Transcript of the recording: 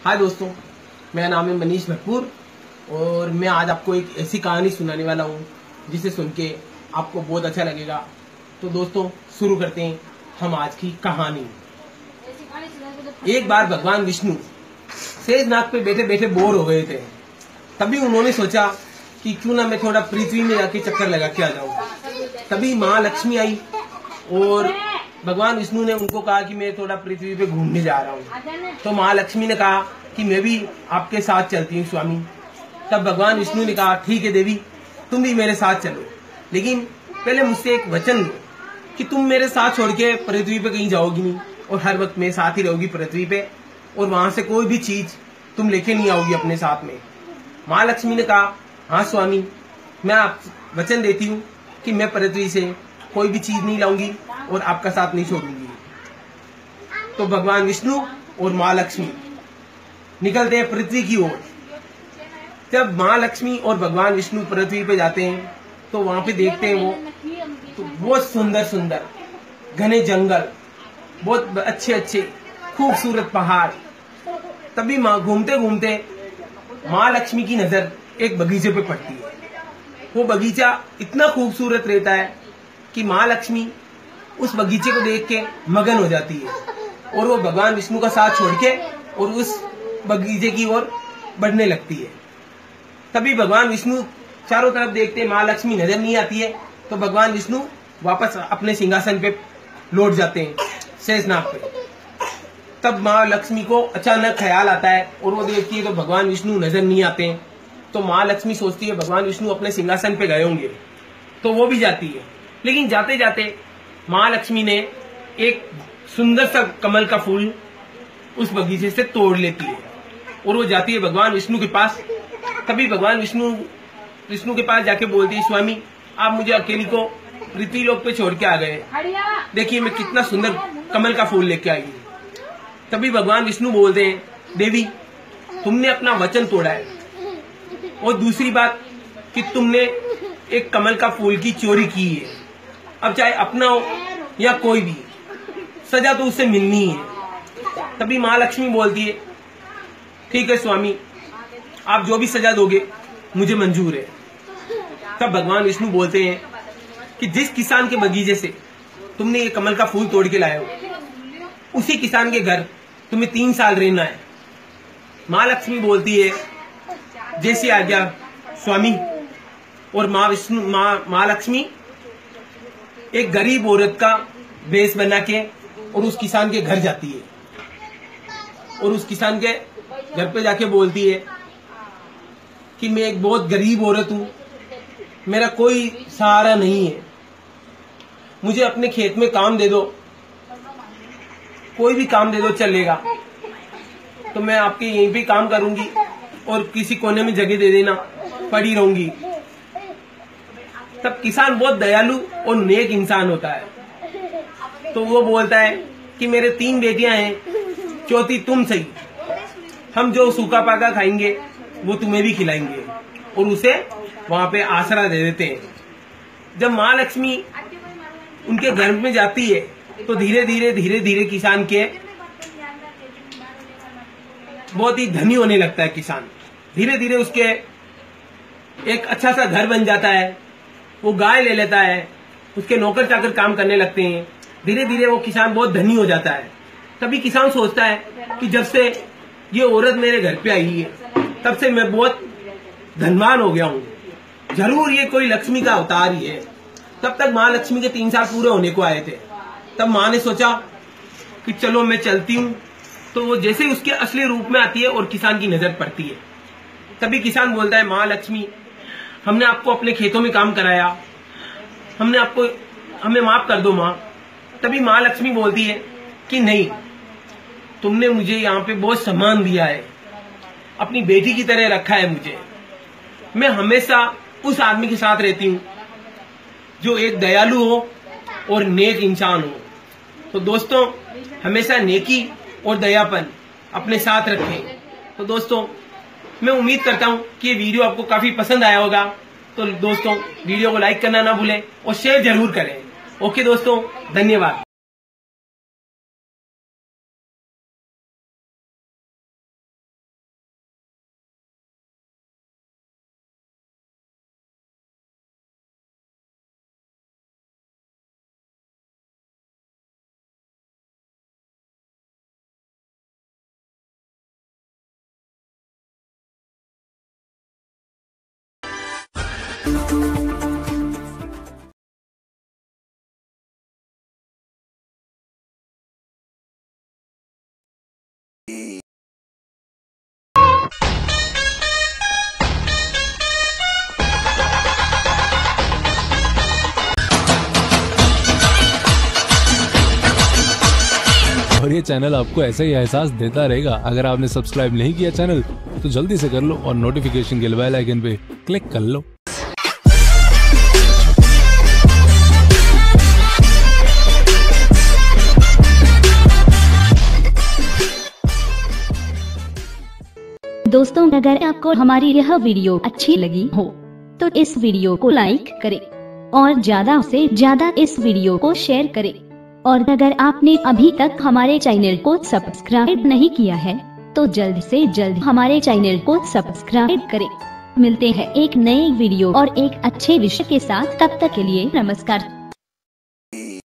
हाय दोस्तों, मेरा नाम है मनीष भरपूर और मैं आज आपको एक ऐसी कहानी सुनाने वाला हूँ जिसे सुन के आपको बहुत अच्छा लगेगा। तो दोस्तों शुरू करते हैं हम आज की कहानी। एक बार भगवान विष्णु शेषनाग पे बैठे बैठे बोर हो गए थे। तभी उन्होंने सोचा कि क्यों ना मैं थोड़ा पृथ्वी में जाके चक्कर लगा के आ जाऊँ। तभी माँ लक्ष्मी आई और भगवान विष्णु ने उनको कहा कि मैं थोड़ा पृथ्वी पे घूमने जा रहा हूँ। तो माँ लक्ष्मी ने कहा कि मैं भी आपके साथ चलती हूँ स्वामी। तब भगवान विष्णु ने कहा ठीक है देवी, तुम भी मेरे साथ चलो, लेकिन पहले मुझसे एक वचन दो कि तुम मेरे साथ छोड़ के पृथ्वी पे कहीं जाओगी नहीं और हर वक्त मेरे साथ ही रहोगी पृथ्वी पे, और वहां से कोई भी चीज तुम लेके नहीं आओगी अपने साथ में। माँ लक्ष्मी ने कहा हाँ स्वामी, मैं आप वचन देती हूँ कि मैं पृथ्वी से कोई भी चीज नहीं लाऊंगी और आपका साथ नहीं छोड़ूंगी। तो भगवान विष्णु और माँ लक्ष्मी निकलते हैं पृथ्वी की ओर। जब माँ लक्ष्मी और भगवान विष्णु पृथ्वी पे जाते हैं तो वहां पे देखते हैं वो तो बहुत सुंदर सुंदर घने जंगल, बहुत अच्छे अच्छे खूबसूरत पहाड़। तभी माँ घूमते घूमते माँ लक्ष्मी की नजर एक बगीचे पे पड़ती है। वो बगीचा इतना खूबसूरत रहता है कि माँ लक्ष्मी उस बगीचे को देख के मगन हो जाती है और वो भगवान विष्णु का साथ छोड़ के और उस बगीचे की ओर बढ़ने लगती है। तभी भगवान विष्णु चारों तरफ देखते, माँ लक्ष्मी नजर नहीं आती है, तो भगवान विष्णु वापस अपने सिंहासन पे लौट जाते हैं शेषनाग पे। तब माँ लक्ष्मी को अचानक ख्याल आता है और वो देखती है तो भगवान विष्णु नजर नहीं आते हैं। तो माँ लक्ष्मी सोचती है भगवान विष्णु अपने सिंहासन पे गए होंगे, तो वो भी जाती है। लेकिन जाते जाते माँ लक्ष्मी ने एक सुंदर सा कमल का फूल उस बगीचे से तोड़ लेती है और वो जाती है भगवान विष्णु के पास। तभी भगवान विष्णु के पास जाके बोलती है स्वामी, आप मुझे अकेली को पृथ्वी लोक पे छोड़ के आ गए, देखिए मैं कितना सुंदर कमल का फूल लेके आई हूँ। तभी भगवान विष्णु बोलते हैं देवी, तुमने अपना वचन तोड़ा है, और दूसरी बात कि तुमने एक कमल का फूल की चोरी की है। अब चाहे अपना हो या कोई भी, सजा तो उससे मिलनी है। तभी माँ लक्ष्मी बोलती है ठीक है स्वामी, आप जो भी सजा दोगे मुझे मंजूर है। तब भगवान विष्णु बोलते हैं कि जिस किसान के बगीचे से तुमने ये कमल का फूल तोड़ के लाए हो, उसी किसान के घर तुम्हें 3 साल रहना है। माँ लक्ष्मी बोलती है जैसी आज्ञा स्वामी। और माँ लक्ष्मी एक गरीब औरत का वेश बना के और उस किसान के घर जाती है और उस किसान के घर पे जाके बोलती है कि मैं एक बहुत गरीब औरत हूँ, मेरा कोई सहारा नहीं है, मुझे अपने खेत में काम दे दो, कोई भी काम दे दो चलेगा, तो मैं आपके यहीं पे काम करूंगी और किसी कोने में जगह दे देना, पड़ी रहूंगी। तब किसान बहुत दयालु और नेक इंसान होता है, तो वो बोलता है कि मेरे 3 बेटियां हैं, चौथी तुम सही, हम जो सूखा पाका खाएंगे वो तुम्हें भी खिलाएंगे, और उसे वहां पे आसरा दे देते हैं। जब माँ लक्ष्मी उनके घर में जाती है तो धीरे धीरे किसान के बहुत ही धनी होने लगता है। किसान धीरे धीरे उसके एक अच्छा सा घर बन जाता है, वो गाय ले लेता है, उसके नौकर चाकर काम करने लगते हैं। धीरे धीरे वो किसान बहुत धनी हो जाता है। तभी किसान सोचता है कि जब से ये औरत मेरे घर पे आई है तब से मैं बहुत धनवान हो गया हूँ, जरूर ये कोई लक्ष्मी का अवतार ही है। तब तक माँ लक्ष्मी के 3 साल पूरे होने को आए थे। तब माँ ने सोचा कि चलो मैं चलती हूँ। तो वो जैसे ही उसके असली रूप में आती है और किसान की नजर पड़ती है, तभी किसान बोलता है माँ लक्ष्मी, हमने आपको अपने खेतों में काम कराया, हमें माफ कर दो माँ। तभी माँ लक्ष्मी बोलती है कि नहीं, तुमने मुझे यहाँ पे बहुत सम्मान दिया है, अपनी बेटी की तरह रखा है मुझे, मैं हमेशा उस आदमी के साथ रहती हूँ जो एक दयालु हो और नेक इंसान हो। तो दोस्तों हमेशा नेकी और दयापन अपने साथ रखें। तो दोस्तों मैं उम्मीद करता हूँ कि ये वीडियो आपको काफी पसंद आया होगा। तो दोस्तों वीडियो को लाइक करना ना भूलें और शेयर जरूर करें। ओके दोस्तों, धन्यवाद। और ये चैनल आपको ऐसा ही एहसास देता रहेगा। अगर आपने सब्सक्राइब नहीं किया चैनल तो जल्दी से कर लो और नोटिफिकेशन के बेल आइकन पे क्लिक कर लो। दोस्तों, अगर आपको हमारी यह वीडियो अच्छी लगी हो तो इस वीडियो को लाइक करें और ज्यादा से ज्यादा इस वीडियो को शेयर करें। और अगर आपने अभी तक हमारे चैनल को सब्सक्राइब नहीं किया है तो जल्द से जल्द हमारे चैनल को सब्सक्राइब करें। मिलते हैं एक नए वीडियो और एक अच्छे विषय के साथ। तब तक के लिए नमस्कार।